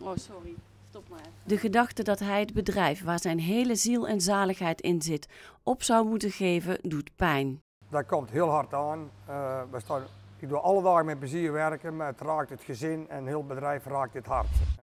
Oh, sorry. Stop maar even. De gedachte dat hij het bedrijf waar zijn hele ziel en zaligheid in zit op zou moeten geven, doet pijn. Dat komt heel hard aan. Ik doe alle dagen met plezier werken, maar het raakt het gezin en heel het bedrijf raakt het hart.